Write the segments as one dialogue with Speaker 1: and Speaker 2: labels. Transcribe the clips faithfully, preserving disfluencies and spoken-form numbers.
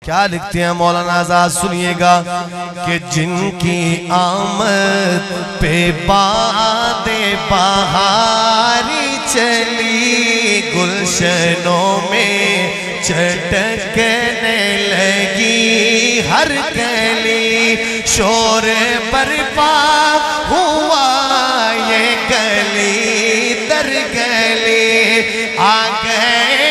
Speaker 1: کیا لکھتے ہیں مولانا آزاد سنیے گا کہ جن کی آمد پہ باد بہاری چلی گلشنوں میں چٹکنے لگی ہر گلی شور برپا ہوا یہ گلی در گلی آ گئے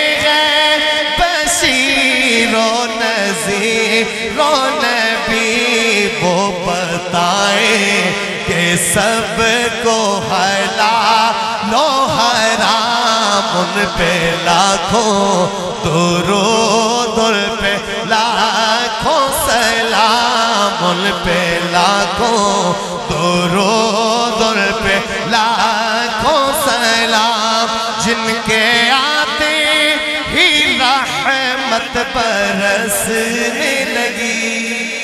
Speaker 1: بشیرو نذیرو نبی وہ بتائیں کہ سب کو حلال و حرام ان پہ لاکھوں درود ان پہ لاکھوں سلام ان پہ لاکھوں درود ان پہ لاکھوں سلام جن کے آتے ہی رحمت برسنے لگی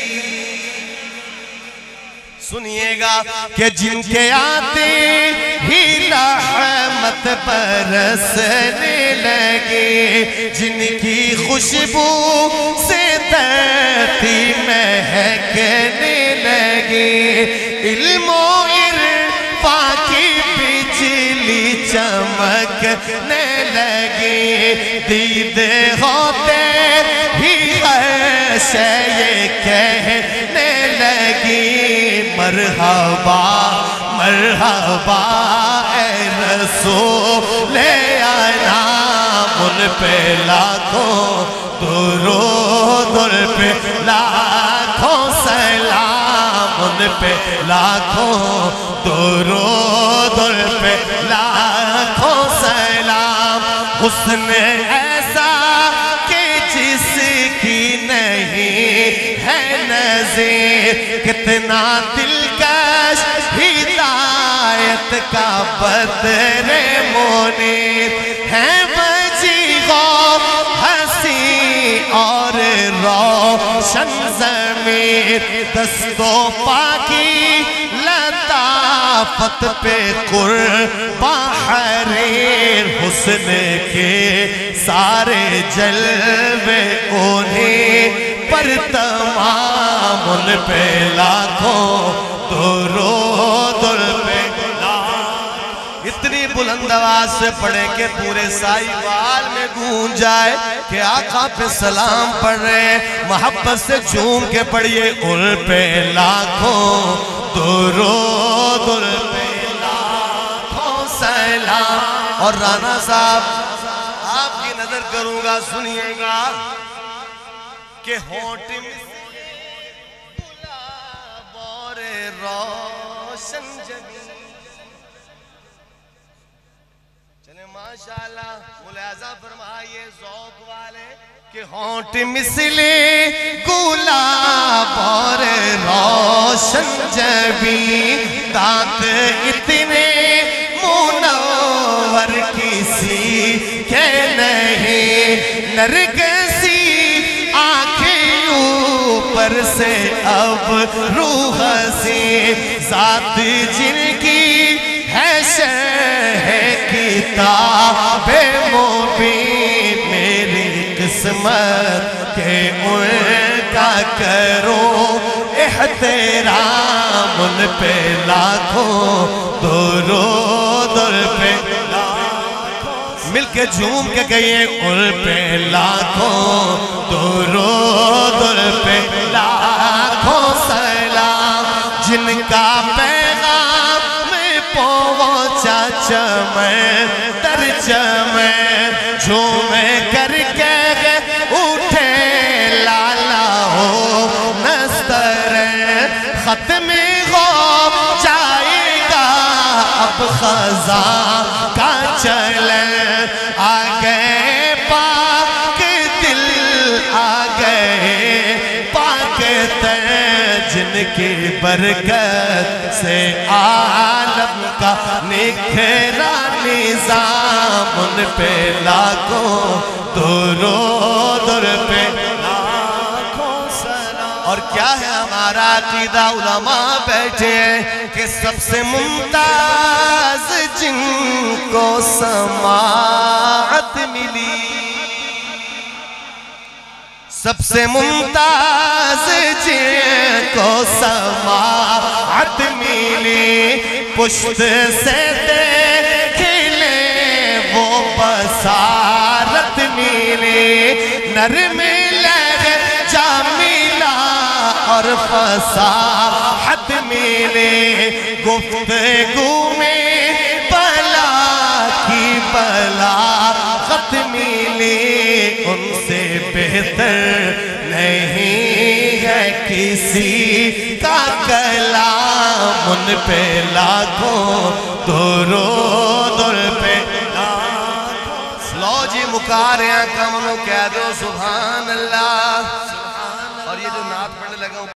Speaker 1: سنیے گا کہ جن کے آتے ہی رحمت برسنے لگے جن کی خوشبو سے دھرتی مہکنے لگے علم و عرفان کی بجلی چمکنے لگی دید ہوتے ہی عرشے یہ کہنے لگی مرحبا مرحبا اے رسول انام ان پہ لاکھوں درود ان پہ لاکھوں سلام ان پہ لاکھوں درود ان پہ لاکھوں سلام حسن ایسا کہ جس کی نہیں ہے نظیر کتنا دلکش ہدایت کا بدر منیر ہے وجیغ و حسی اور روشن ضمیر دست و پاکی لطافت پہ قرباں حریر حسن کے سارے جلوے انہیں پر تمام ان پہ لاکھوں درود ان پہ لاکھوں اتنی بلند آواز سے پڑھیں کہ پورے سائیوال میں گونج جائے کہ آقا پہ سلام پڑھ رہے ہیں محبت سے جھوم کے پڑھئے ان پہ لاکھوں درود ان پہ لاکھوں سلام اور رانا صاحب آپ کی نظر کروں گا سنیے گا کہ ہونٹ میں گلاب اور روشن جبیں چلیں ماشاءاللہ ملاحظہ فرمائیے ذوق والے کہ ہونٹ مثل گلاب اور روشن جبیں دانت اتنے منور کسی کے نہیں نرگسی آنکھیں اوپر سے اب روح سے ذات جن کی ہے شرح کتاب مبین میری قسمت کہ ان کا کروں احترام ان پہ لاکھوں درود ان پہ مل کے جھوم کے گئے ان پہ لاکھوں درود ان پہ لاکھوں سلام جن کا پیغام میں پہنچا چمیں در چمیں جھومے کر کے اٹھے لالا ہو نستر ختم ہو جائے گا اب خزاں کا چلن آگئے پاک دل آگئے پاک تر جن کی برکت سے عالم کا نکھرا نظام ان پہ لاکھوں درود ان پہ لاکھوں سلام اور کیا ہے ہمارا عقیدہ علماء بیٹھے ہیں کہ سب سے ممتاز جن کو سماعت ملی سب سے ممتاز جن کو سماعت ملی پشت سے دیکھ لے وہ بصارت ملی نرم لہجہ ملا اور فصاحت ملی گفتگو میں بلا کی بلاغت ملی ان سے بہتر نہیں ہے کسی کا کلام ان پہ لاکھوں درود ان پہ لاکھوں لو جی مکاریاں کم نو کہہ دو سبحان اللہ اور یہ جو نعت پڑھنے لگا